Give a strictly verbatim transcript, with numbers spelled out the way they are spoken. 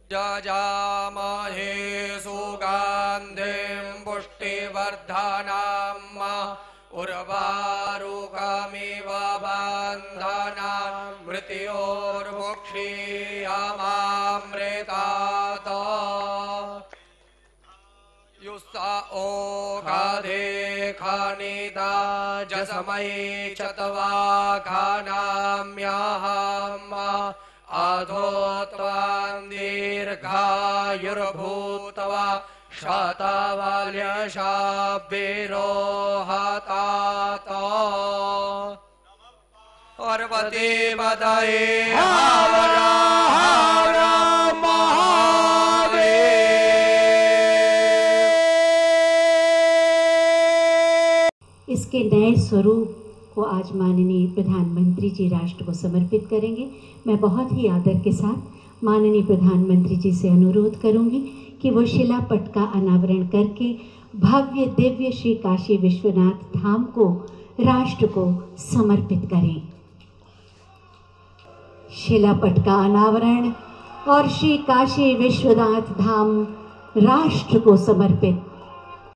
जजामहे सुगन्धिं पुष्टिवर्धनम् उर्वारुकमिव बन्धनान् मृत्योर्मुक्षीयमामृतात् युष्टा ओषधे खनिता जसमये चत्वाखानाम्यहम् अधो त्वां दीर्घायुर्भूत्वा शतवल्यशाभिरोहतात पार्वती पदये हर हर महादेव। इसके नए स्वरूप को आज माननीय प्रधानमंत्री जी राष्ट्र को समर्पित करेंगे। मैं बहुत ही आदर के साथ माननीय प्रधानमंत्री जी से अनुरोध करूंगी कि वो शिलापट का अनावरण करके भव्य दिव्य श्री काशी विश्वनाथ धाम को राष्ट्र को समर्पित करें। शिलापट का अनावरण और श्री काशी विश्वनाथ धाम राष्ट्र को समर्पित।